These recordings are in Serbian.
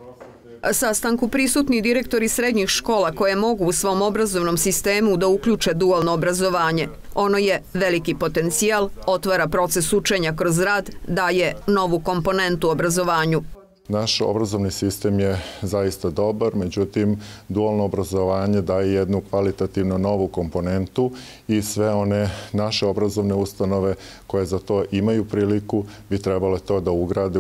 Sastanku prisutni direktori srednjih škola koje mogu u svom obrazovnom sistemu da uključe dualno obrazovanje. Ono je veliki potencijal, otvara proces učenja kroz rad, daje novu komponentu obrazovanju. Naš obrazovni sistem je zaista dobar, međutim, dualno obrazovanje daje jednu kvalitativno novu komponentu i sve one naše obrazovne ustanove koje za to imaju priliku bi trebale to da ugrade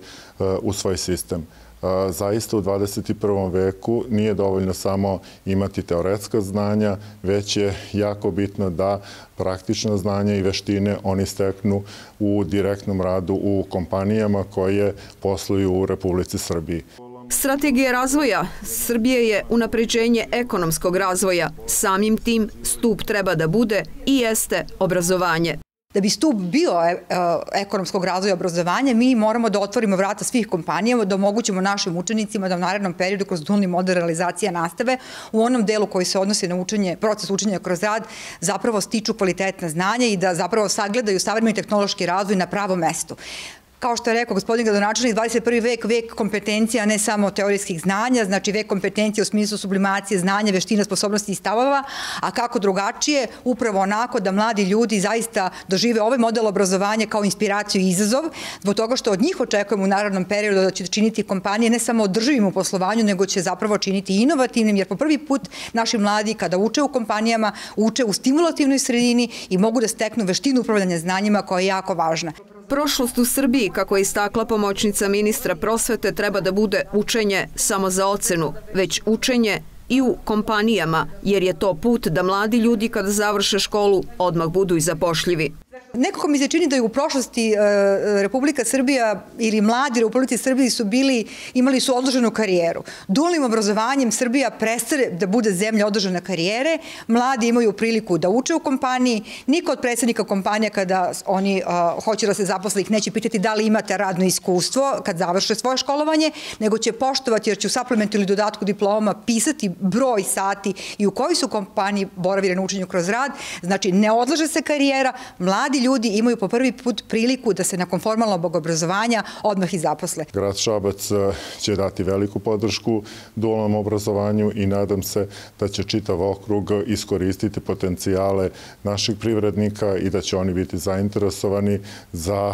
u svoj sistem. Zaista u 21. veku nije dovoljno samo imati teoretska znanja, već je jako bitno da praktična znanja i veštine oni steknu u direktnom radu u kompanijama koje posluju u Republici Srbiji. Strategija razvoja Srbije je unapređenje ekonomskog razvoja. Samim tim stup treba da bude i jeste obrazovanje. Da bi stup bio ekonomskog razvoja obrazovanja, mi moramo da otvorimo vrata svih kompanijama, da omogućimo našim učenicima da u narednom periodu kroz dualni model realizacija nastave u onom delu koji se odnosi na proces učenja kroz rad zapravo stiču kvalitetna znanja i da zapravo sagledaju savremeni tehnološki razvoj na pravom mestu. Kao što je rekao gospodin gradonačelnik, 21. vek, vek kompetencija, ne samo teorijskih znanja, znači vek kompetencija u smislu sublimacije, znanja, veština, sposobnosti i stavova, a kako drugačije, upravo onako da mladi ljudi zaista dožive ovaj model obrazovanja kao inspiraciju i izazov, zbog toga što od njih očekujemo u narednom periodu da će činiti kompanije ne samo održivim u poslovanju, nego će zapravo činiti inovativnim, jer po prvi put naši mladi kada uče u kompanijama, uče u stimulativnoj sredini i mogu da steknu veštinu upravljanja znanjima koja je jako važna. Prošlost u Srbiji, kako je istakla pomoćnica ministra prosvete, treba da bude učenje samo za ocenu, već učenje i u kompanijama, jer je to put da mladi ljudi kada završe školu odmah budu i zapošljivi. Nekako mi se čini da je u prošlosti Republika Srbija ili mladi u Republici Srbiji imali su odloženu karijeru. Dualnim obrazovanjem Srbija prestaje da bude zemlja odložene karijere, mladi imaju priliku da uče u kompaniji, niko od predsjednika kompanija kada oni hoće da se zaposle ih neće pitati da li imate radno iskustvo kad završe svoje školovanje, nego će poštovati jer će u suplementu ili dodatku diploma pisati broj sati i u kojoj su kompaniji boravili na učenju kroz rad. Znači, ne odlaže se karijera, mladi ljudi imaju po prvi put priliku da se nakon formalnog obrazovanja odmah i zaposle. Grad Šabac će dati veliku podršku dualnom obrazovanju i nadam se da će čitav okrug iskoristiti potencijale naših privrednika i da će oni biti zainteresovani za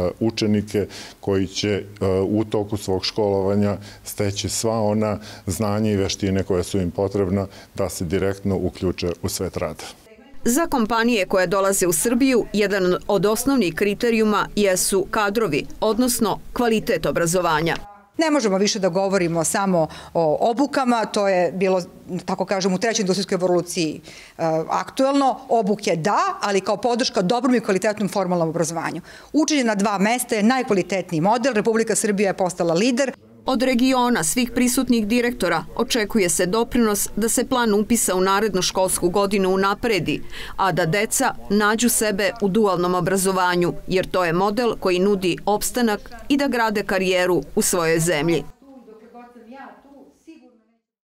učenike koji će u toku svog školovanja steći sva ona znanja i veštine koje su im potrebna da se direktno uključe u svet rada. Za kompanije koje dolaze u Srbiju, jedan od osnovnih kriterijuma jesu kadrovi, odnosno kvalitet obrazovanja. Ne možemo više da govorimo samo o obukama, to je bilo, tako kažem, u trećoj industrijskoj revoluciji aktuelno. Obuke da, ali kao podrška dobrom i kvalitetnom formalnom obrazovanju. Učenje na 2 mesta je najkvalitetniji model, Republika Srbija je postala lider. Od regiona svih prisutnih direktora očekuje se doprinos da se plan upisa u narednu školsku godinu unapredi, a da deca nađu sebe u dualnom obrazovanju, jer to je model koji nudi opstanak i da grade karijeru u svojoj zemlji.